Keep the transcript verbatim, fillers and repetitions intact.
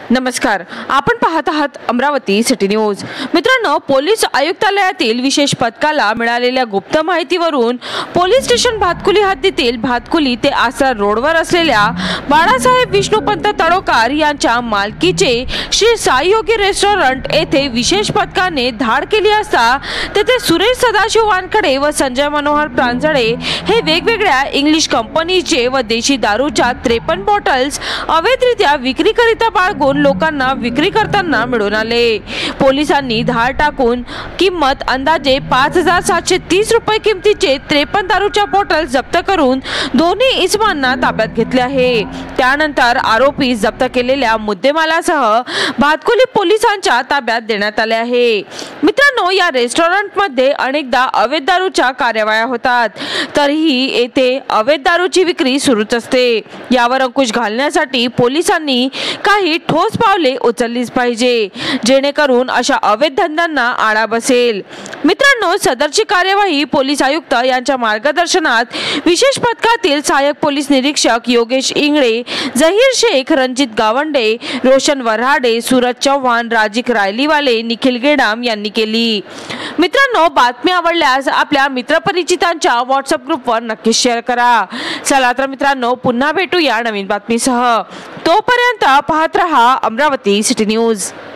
नमस्कार, आपण पाहत आहात अमरावती सिटी न्यूज। मित्रांनो, पोलीस आयुक्तालयातील विशेष पथकाला मिळालेल्या गुप्त माहितीवरून पोलीस स्टेशन भातकुली हद्दीतील भातकुली ते आसरा रोडवर असलेल्या बाळासाहेब विष्णुपंत तळोकार यांच्या मालकीचे श्री साई योगी रेस्टॉरंट येथे विशेष पथकाने धाड केली असता तेथे सुरेश सदाशिव वानखडे व संजय मनोहर प्रांजळे हे वेगवेगळ्या इंग्लिश कंपनीचे व देशी दारूच्या त्रेपन्न बॉटल्स अवैधरित्या विक्रीकरिता बाळगून लोकांना विक्री करताना मिळून आले। पोलिसांनी धाड टाकून किंमत अंदाजे पाच हजार सातशे तीस रुपये किमतीचे त्रेपन्न दारूच्या बॉटल जप्त करून दोन्ही इसमांना ताब्यात घेतले आहे। त्यानंतर आरोपी जप्त केलेल्या मुद्देमालासह भातकुली पोलिसांच्या ताब्यात देण्यात आले आहे। मित्रांनो, या रेस्टॉरंटमध्ये अनेकदा अवैध दारूच्या कार्यवाया होतात, तरीही येथे अवैध दारूची विक्री सुरूच असते। यावर अंकुश घालण्यासाठी पोलिसांनी काही ठोस पावले उचललीच पाहिजे, जेणेकरून अशा अवैध धंद्यांना आळा बसेल। मित्रांनो, सदरची कार्यवाही पोलीस आयुक्त यांच्या मार्गदर्शनात विशेष पथकातील सहाय्यक पोलीस निरीक्षक योगेश इंगळे, जहीर शेख, रणजित गावंडे, रोशन वऱ्हाडे, सूरज चव्हाण, राजिक रायलीवाले, निखिल गेडाम यांनी केली। मित्रांनो, बातमी आवडल्यास आपल्या मित्रपरिचितांच्या व्हॉट्सअप ग्रुपवर नक्की शेअर करा। चला तर मित्रांनो, पुन्हा भेटूया नवीन बातमीसह। तोपर्यंत पाहत रहा अमरावती सिटी न्यूज।